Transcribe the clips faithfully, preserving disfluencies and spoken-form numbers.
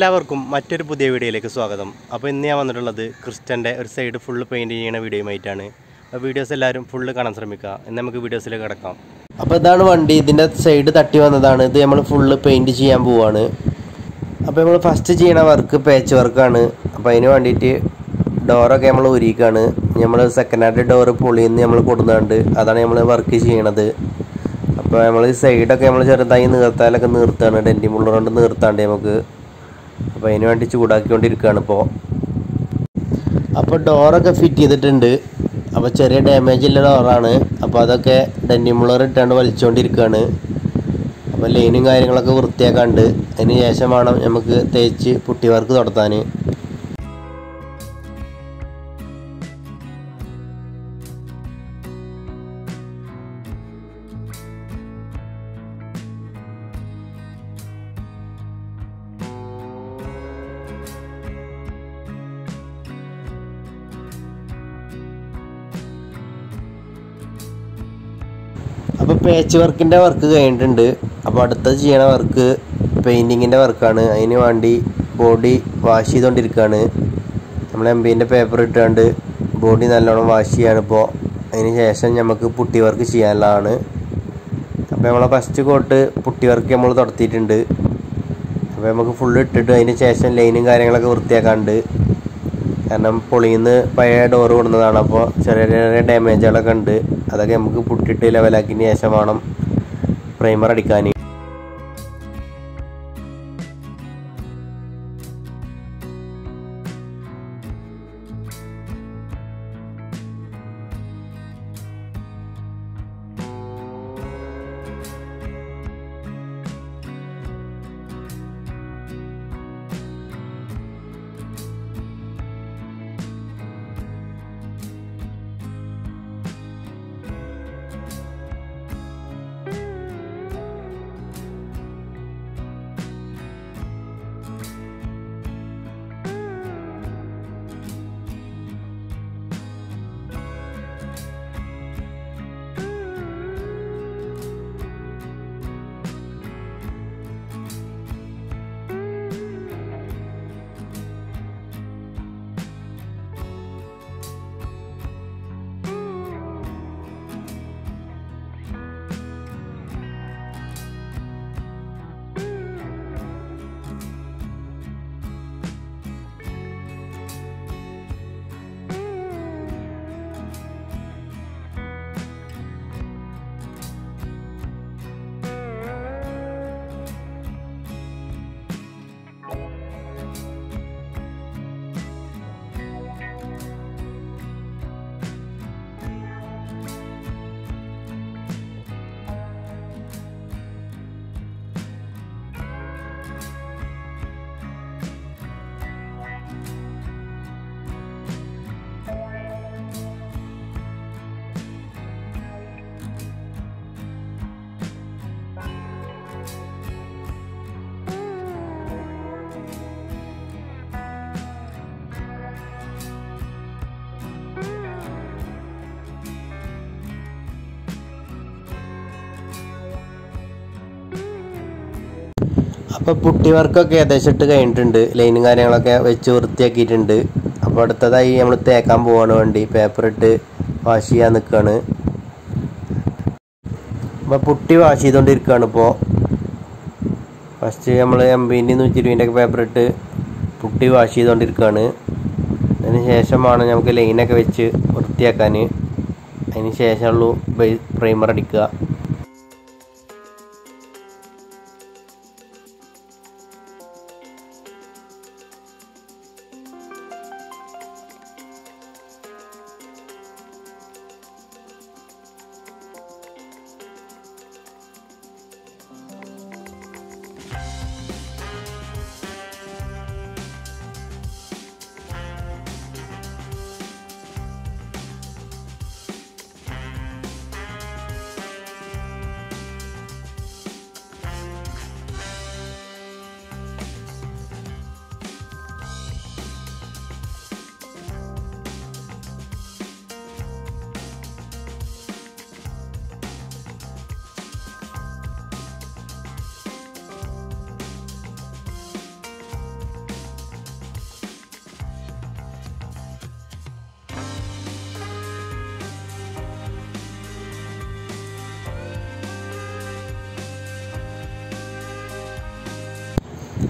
എല്ലാവർക്കും മറ്റൊരു പുതിയ വീഡിയോയിലേക്ക് സ്വാഗതം. അപ്പോൾ ഇന്ന് ഞാൻ വന്നിട്ടുള്ളത് ക്രിസ്റ്റൻ്റെ ഒരു സൈഡ് ഫുള്ള് പെയിൻറ്റ് ചെയ്യുന്ന വീഡിയോയുമായിട്ടാണ്. അപ്പോൾ വീഡിയോസ് എല്ലാവരും ഫുള്ള് കാണാൻ ശ്രമിക്കുക. ഇന്ന് നമുക്ക് വീഡിയോസിലേക്ക് കിടക്കാം. അപ്പോൾ ഇതാണ് വണ്ടി, ഇതിൻ്റെ സൈഡ് തട്ടി വന്നതാണ്. ഇത് നമ്മൾ ഫുള്ള് പെയിൻറ്റ് ചെയ്യാൻ പോവുകയാണ്. അപ്പോൾ നമ്മൾ ഫസ്റ്റ് ചെയ്യണ വർക്ക് പാച്ച് വർക്കാണ്. അപ്പോൾ അതിന് വേണ്ടിയിട്ട് ഡോറൊക്കെ നമ്മൾ ഒരുക്കുകയാണ്. നമ്മൾ സെക്കൻഡ് ഹാൻഡ് ഡോറ് പൊളിന്ന് നമ്മൾ കൊടുക്കുന്നുണ്ട്, അതാണ് നമ്മൾ വർക്ക് ചെയ്യണത്. അപ്പോൾ നമ്മൾ സൈഡൊക്കെ നമ്മൾ ചെറുതായി നീർത്താലൊക്കെ നീർത്താണ്, ഡെൻറ്റി മുള്ളർ കൊണ്ട് നീർത്താണ്ട് നമുക്ക്. അപ്പോൾ അതിന് വേണ്ടി ചൂടാക്കിക്കൊണ്ടിരിക്കുകയാണ് ഇപ്പോൾ. അപ്പോൾ ഡോറൊക്കെ ഫിറ്റ് ചെയ്തിട്ടുണ്ട്. അപ്പോൾ ചെറിയ ഡാമേജ് ഉള്ള ഡോറാണ്. അപ്പോൾ അതൊക്കെ ഡെൻറ്റി മുള്ളർ ഇട്ടാണ്ട് വലിച്ചുകൊണ്ടിരിക്കുകയാണ്. അപ്പോൾ ലൈനും കാര്യങ്ങളൊക്കെ വൃത്തിയാക്കാണ്ട് അതിന് ശേഷം വേണം നമുക്ക് തേച്ച് പുട്ടി വർക്ക് നടത്താൻ. അപ്പോൾ പാച്ച് വർക്കിൻ്റെ വർക്ക് കഴിഞ്ഞിട്ടുണ്ട്. അപ്പോൾ അടുത്തത് ചെയ്യണ വർക്ക് പെയിൻറ്റിങ്ങിൻ്റെ വർക്കാണ്. അതിന് വേണ്ടി ബോഡി വാഷ് ചെയ്തുകൊണ്ടിരിക്കുകയാണ്. നമ്മൾ എം ബീൻ്റെ പേപ്പർ ഇട്ടുകൊണ്ട് ബോഡി നല്ലോണം വാഷ് ചെയ്യാണ് ഇപ്പോൾ. അതിന് ശേഷം നമുക്ക് പുട്ടി വർക്ക് ചെയ്യാനുള്ളതാണ്. അപ്പോൾ നമ്മളെ ഫസ്റ്റ് കോട്ട് പുട്ടി വർക്ക് നമ്മൾ തുടത്തിയിട്ടുണ്ട്. അപ്പോൾ നമുക്ക് ഫുള്ള് ഇട്ടിട്ട് അതിന് ശേഷം ലൈനും കാര്യങ്ങളൊക്കെ വൃത്തിയാക്കാണ്ട്, കാരണം പൊളിന്ന് പഴയ ഡോറ് കൊടുക്കുന്നതാണ്. അപ്പോൾ ചെറിയ ചെറിയ ഡാമേജുകളൊക്കെ ഉണ്ട്, അതൊക്കെ നമുക്ക് പുട്ടിട്ട് ലെവലാക്കിയതിന് ശേഷം വേണം പ്രൈമർ അടിക്കാൻ. അപ്പോൾ പുട്ടി വർക്കൊക്കെ ഏകദേശം ഇട്ട് കഴിഞ്ഞിട്ടുണ്ട്, ലൈനും കാര്യങ്ങളൊക്കെ വെച്ച് വൃത്തിയാക്കിയിട്ടുണ്ട്. അപ്പോൾ അടുത്തതായി നമ്മൾ തേക്കാൻ പോവാണ് വണ്ടി, പേപ്പർ ഇട്ട് വാഷ് ചെയ്യാൻ നിൽക്കുകയാണ്. അപ്പോൾ പുട്ടി വാഷ് ചെയ്തുകൊണ്ടിരിക്കുകയാണ് ഇപ്പോൾ. ഫസ്റ്റ് നമ്മൾ എംബീൻ്റെ നൂറ്റി ഇരുപതിൻ്റെ ഒക്കെ പേപ്പർ ഇട്ട് പുട്ടി വാഷ് ചെയ്തുകൊണ്ടിരിക്കുകയാണ്. അതിന് ശേഷമാണ് നമുക്ക് ലൈനൊക്കെ വെച്ച് വൃത്തിയാക്കാൻ. അതിന് ശേഷമുള്ളൂ പ്രൈമർ അടിക്കുക.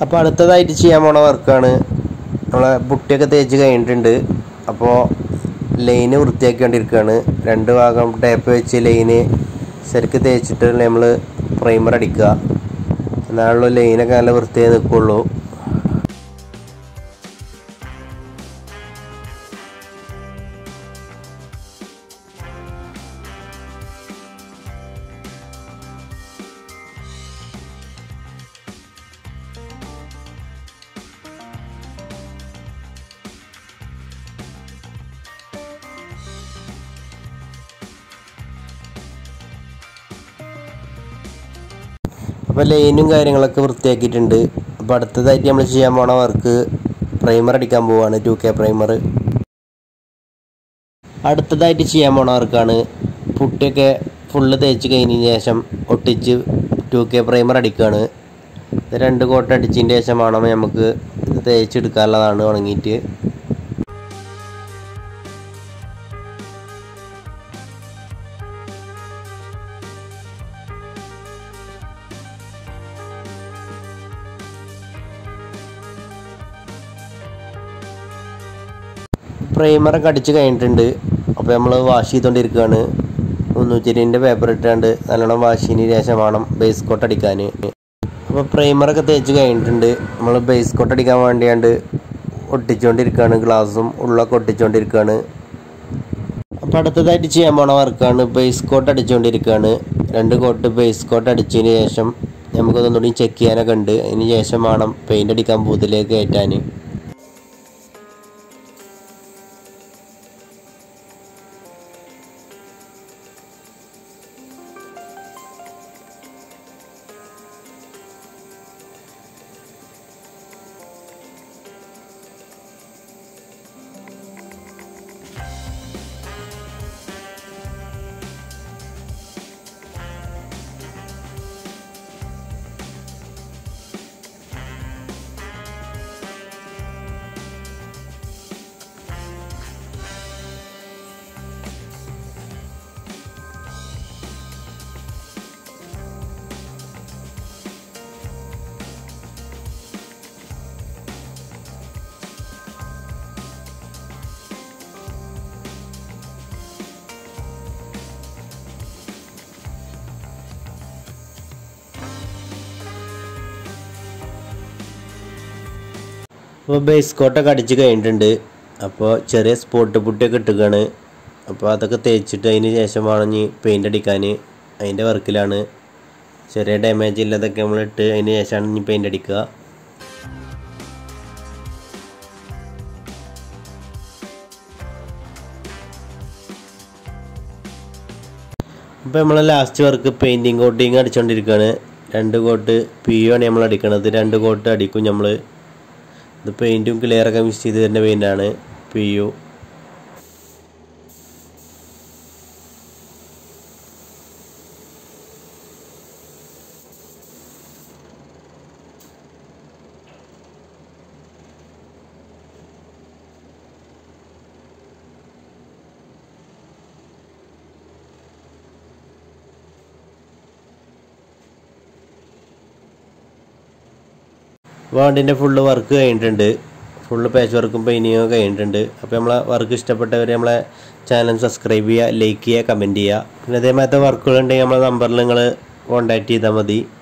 അപ്പോൾ അടുത്തതായിട്ട് ചെയ്യാൻ പോണ വർക്കാണ് നമ്മളെ പുട്ടിയൊക്കെ തേച്ച് കഴിഞ്ഞിട്ടുണ്ട്. അപ്പോൾ ലൈന് വൃത്തിയാക്കിക്കൊണ്ടിരിക്കുകയാണ്. രണ്ട് ഭാഗം ടേപ്പ് വെച്ച് ലൈന് ശരിക്ക് തേച്ചിട്ട് നമ്മൾ പ്രൈമർ അടിക്കുക. എന്നാലുള്ള ലൈനൊക്കെ നല്ല വൃത്തിയായി നിൽക്കുള്ളൂ. അപ്പോൾ ലൈനും കാര്യങ്ങളൊക്കെ വൃത്തിയാക്കിയിട്ടുണ്ട്. അപ്പോൾ അടുത്തതായിട്ട് നമ്മൾ ചെയ്യാൻ പോണ വർക്ക് പ്രൈമർ അടിക്കാൻ പോവുകയാണ്. ടു കെ പ്രൈമർ അടുത്തതായിട്ട് ചെയ്യാൻ പോണ വർക്കാണ്. പുട്ടിയൊക്കെ ഫുള്ള് തേച്ച് കഴിഞ്ഞതിന് ശേഷം ഒട്ടിച്ച് ടു കെ പ്രൈമർ അടിക്കുകയാണ്. രണ്ട് കോട്ട അടിച്ചതിന് ശേഷം വേണം നമുക്ക് തേച്ചെടുക്കാനുള്ളതാണ് ഉണങ്ങിയിട്ട്. പ്രൈമറൊക്കെ അടിച്ച് കഴിഞ്ഞിട്ടുണ്ട്. അപ്പോൾ നമ്മൾ വാഷ് ചെയ്തുകൊണ്ടിരിക്കുകയാണ്. മുന്നൂറ്റി ഇരുപതിൻ്റെ പേപ്പർ ഇട്ടാണ്ട് നല്ലോണം വാഷ് ചെയ്തതിന് ശേഷം വേണം ബേസ് കോട്ട് അടിക്കാൻ. അപ്പോൾ പ്രൈമറൊക്കെ തേച്ച് കഴിഞ്ഞിട്ടുണ്ട്. നമ്മൾ ബേസ് കോട്ട് അടിക്കാൻ വേണ്ടിയാണ്ട് ഒട്ടിച്ചുകൊണ്ടിരിക്കുകയാണ്. ഗ്ലാസും ഉള്ളൊക്കെ ഒട്ടിച്ചുകൊണ്ടിരിക്കുകയാണ്. അപ്പോൾ അടുത്തതായിട്ട് ചെയ്യാൻ പോണ വർക്കാണ് ബേസ് കോട്ട് അടിച്ചുകൊണ്ടിരിക്കുകയാണ്. രണ്ട് കോട്ട് ബേസ് കോട്ട് അടിച്ചതിന് ശേഷം നമുക്കൊന്നുകൂടി ചെക്ക് ചെയ്യാനൊക്കെ ഉണ്ട്. അതിന് ശേഷം വേണം പെയിൻ്റ് അടിക്കാൻ ബൂത്തിലേക്ക് കയറ്റാൻ. അപ്പോൾ ബേസ് കോട്ടൊക്കെ അടിച്ച് കഴിഞ്ഞിട്ടുണ്ട്. അപ്പോൾ ചെറിയ സ്പോട്ട് പുട്ടിയൊക്കെ ഇട്ടുകയാണ്. അപ്പോൾ അതൊക്കെ തേച്ചിട്ട് അതിന് ശേഷം വേണം ഇനി പെയിൻ്റ് അടിക്കാൻ. അതിൻ്റെ വർക്കിലാണ്. ചെറിയ ഡാമേജ് ഇല്ലാതൊക്കെ നമ്മൾ ഇട്ട് അതിന് ശേഷമാണ് ഇനി പെയിൻ്റ് അടിക്കുക. അപ്പോൾ നമ്മൾ ലാസ്റ്റ് വർക്ക് പെയിൻറ്റിങ് കോട്ടിങ് അടിച്ചുകൊണ്ടിരിക്കുകയാണ്. രണ്ട് കോട്ട് പി യു ആണ് നമ്മൾ അടിക്കണത്. രണ്ട് കോട്ട് അടിക്കും നമ്മൾ. ഇത് പെയിൻറ്റും ക്ലിയറൊക്കെ മിക്സ് ചെയ്ത് തരുന്ന പെയിൻ്റാണ് പി യു. വണ്ടിൻ്റെ ഫുള്ള് വർക്ക് കഴിഞ്ഞിട്ടുണ്ട്. ഫുള്ള് പാച്ച് വർക്കും പെയിൻറ്റിങ്ങും കഴിഞ്ഞിട്ടുണ്ട്. അപ്പോൾ നമ്മളെ വർക്ക് ഇഷ്ടപ്പെട്ടവർ നമ്മളെ ചാനൽ സബ്സ്ക്രൈബ് ചെയ്യുക, ലൈക്ക് ചെയ്യുക, കമൻറ്റ് ചെയ്യുക. പിന്നെ അതേമാതിരത്തെ വർക്കുകളുണ്ടെങ്കിൽ നമ്മളെ നമ്പറിൽ നിങ്ങൾ കോൺടാക്റ്റ് ചെയ്താൽ മതി.